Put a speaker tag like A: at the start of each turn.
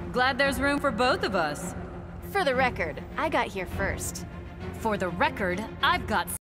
A: Glad there's room for both of us.
B: For the record, I got here first.
A: For the record, I've got